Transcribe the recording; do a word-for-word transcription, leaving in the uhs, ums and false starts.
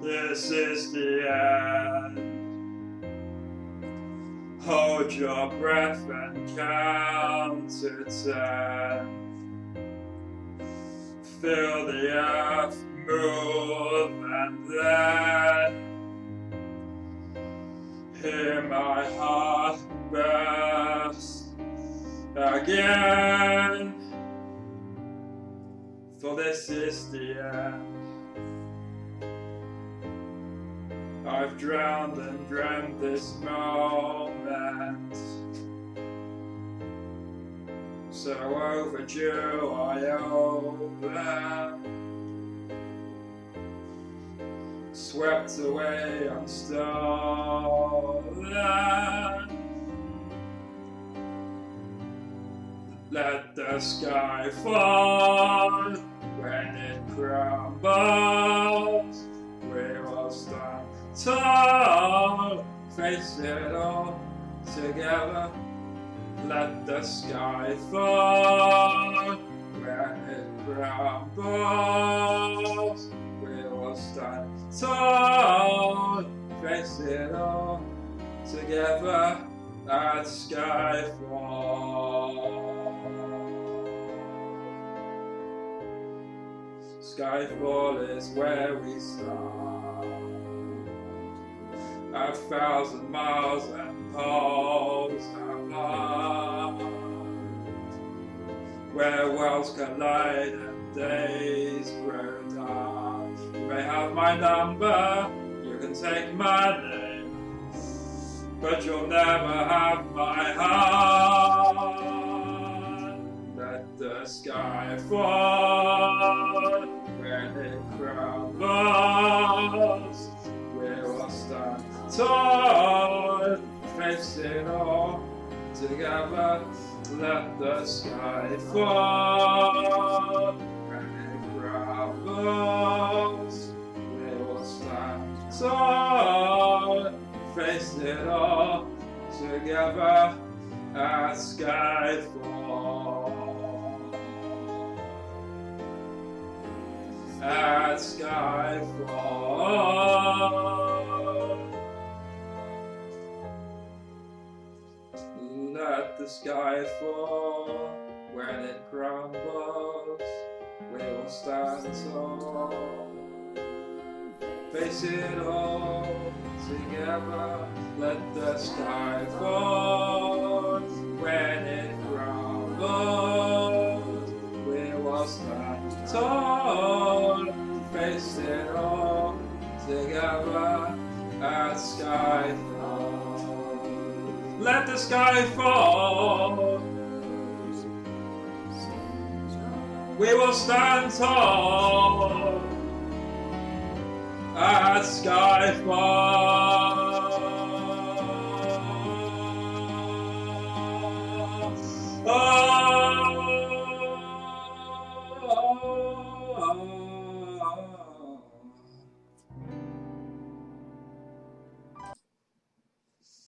This is the end. Hold your breath and count to ten. Feel the earth move and then hear my heart burst again. For this is the end. I've drowned and dreamt this moment, so overdue I owe them. Swept away unstolen. Let the sky fall when it crumbles. We will stand tall, face it all together. Let the sky fall when it crumbles. We will stand tall, face it all together at Skyfall. Skyfall is where we start, a thousand miles and poles apart, where worlds collide and days grow dark. You may have my number, you can take my name, but you'll never have my heart. Let the sky fall when it crumbles. We will stand tall, face it all together. Let the sky fall when it crumbles. We will stand tall, face it all together at Skyfall. At Skyfall. Let the sky fall when it crumbles. We will stand tall, face it all together. Let the sky fall when it crumbles. We will stand tall, face it all together at Skyfall. Let the sky fall. We will stand tall at Skyfall.